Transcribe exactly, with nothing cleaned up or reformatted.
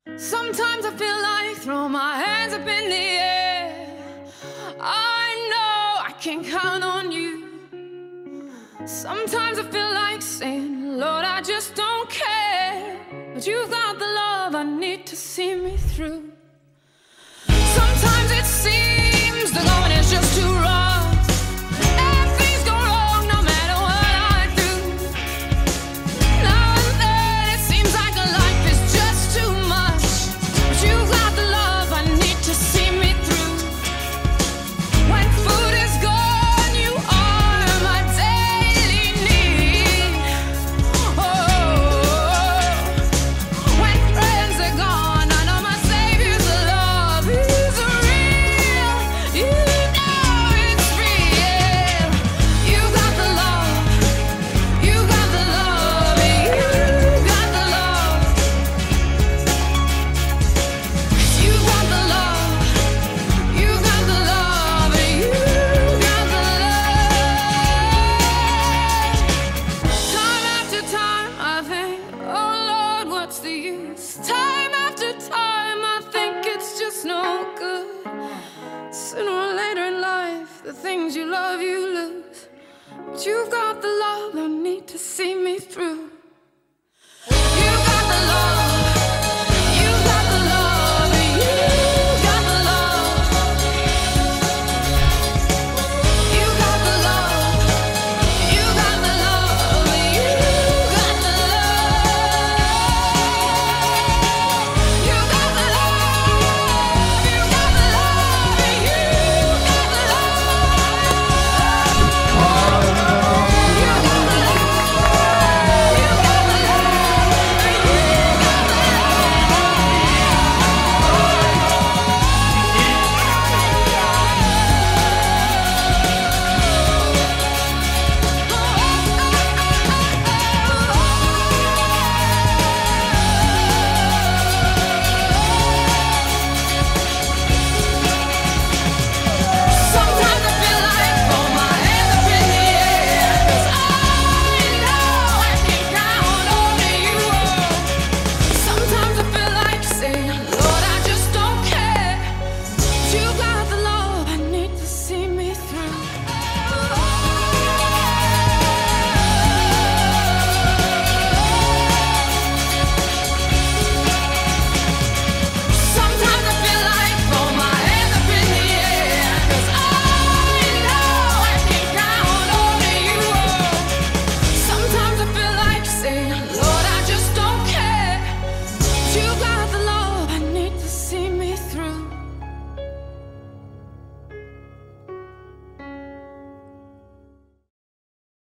Sometimes I feel like throwing my hands up in the air. I know I can count on you. Sometimes I feel like saying, Lord, I just don't care. But you've got the love I need to see me through. Sometimes it seems the going is just too rough, and things go wrong no matter what I do. Now and then it seems like life is just too much, but you've got the love I need to see me through. When food is gone, you are my daily need. Oh, when friends are gone, I know my Savior's love is real. You know it's real. You got the love. You got the love. You got the love. You got the love. You got the love. You got the love. Time after time I think, oh Lord, what's the use? Time after time I think it's just no good. Sooner or later in life, the things you love you lose. But you've got the love I need to see me through. You got the love.